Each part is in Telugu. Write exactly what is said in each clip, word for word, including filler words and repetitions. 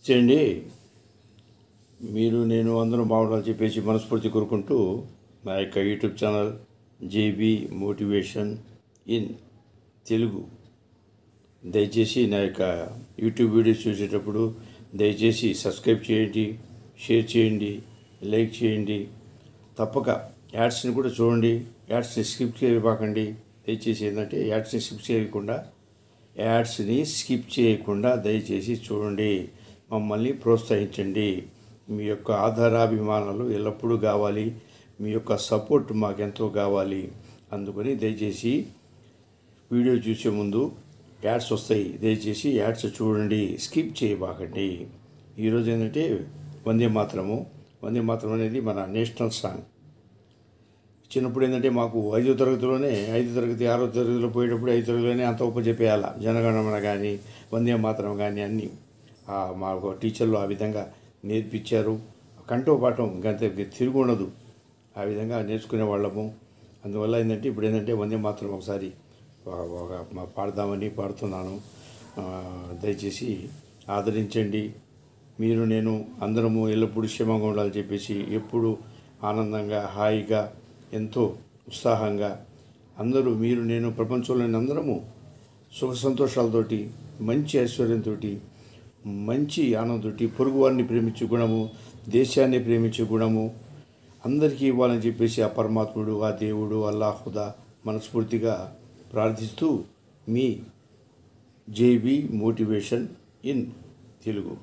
చేయండి. మీరు నేను అందరం బాగుండాలని చెప్పేసి మనస్ఫూర్తి కోరుకుంటూ నా యొక్క YouTube channel JB motivation in Telugu, దయచేసి నా యొక్క యూట్యూబ్ వీడియోస్ చూసేటప్పుడు దయచేసి సబ్స్క్రైబ్ చేయండి, షేర్ చేయండి, లైక్ చేయండి. తప్పక యాడ్స్ని కూడా చూడండి. యాడ్స్ని స్కిప్ చేయబాకండి. దయచేసి ఏంటంటే యాడ్స్ని స్కిప్ చేయకుండా యాడ్స్ని స్కిప్ చేయకుండా దయచేసి చూడండి. మమ్మల్ని ప్రోత్సహించండి. మీ యొక్క ఆధారాభిమానాలు ఎల్లప్పుడూ కావాలి. మీ యొక్క సపోర్ట్ మాకెంతో కావాలి. అందుకని దయచేసి వీడియో చూసే ముందు యాడ్స్ వస్తాయి, దయచేసి యాడ్స్ చూడండి, స్కిప్ చేయబాకండి. ఈరోజు ఏంటంటే వందే మాతరము. వందే మాతరం అనేది మన నేషనల్ సాంగ్. చిన్నప్పుడు ఏంటంటే మాకు ఐదో తరగతిలోనే ఐదో తరగతి ఆరో తరగతిలో పోయేటప్పుడు ఐదో తరగతిలోనే అంత ఉప చెప్పేయాల. జనగణమన కానీ వందే మాతరం కానీ అన్నీ మాకు టీచర్లు ఆ విధంగా నేర్పించారు. కంఠో పాఠం గంత తిరుగు ఉండదు, ఆ విధంగా నేర్చుకునే వాళ్ళము. అందువల్ల ఏంటంటే ఇప్పుడు ఏంటంటే వందే మాతరం ఒకసారి ఒక పాడదామని పాడుతున్నాను. దయచేసి ఆదరించండి. మీరు నేను అందరము ఎల్లప్పుడూ క్షేమంగా ఉండాలని చెప్పేసి ఎప్పుడు ఆనందంగా హాయిగా ఎంతో ఉత్సాహంగా అందరూ మీరు నేను ప్రపంచంలోని అందరము సుఖ సంతోషాలతోటి మంచి ఐశ్వర్యంతో మంచి ఆనందంతో పొరుగువారిని ప్రేమించే గుణము, దేశాన్ని ప్రేమించే గుణము అందరికీ ఇవ్వాలని చెప్పేసి ఆ పరమాత్ముడు, ఆ దేవుడు, అల్లాహుదా మనస్ఫూర్తిగా ప్రార్థిస్తూ మీ జేబీ మోటివేషన్ ఇన్ తెలుగు.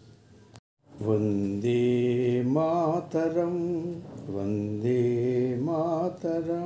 వందే మాతరం, వందే మాతరం,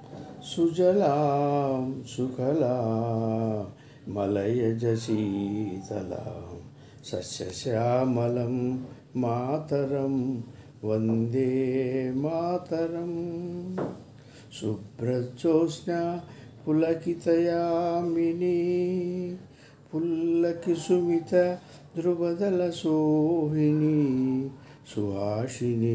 సుజలాం సుఖలాం మలయజ శీతలాం సస్యశ్యామలం మాతరం వందే మాతరం. శుభ్రజ్యోత్స్న పులకితయామిని పుల్లకి సుమిత ధ్రువదల సోహిని సుహాషిని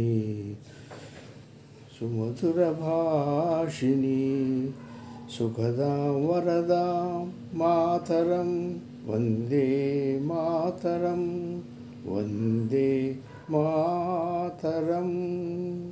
సుమధుర భాషిని సుఖదాం వరదాం మాతరం వందే మాతరం వందే మాతరం.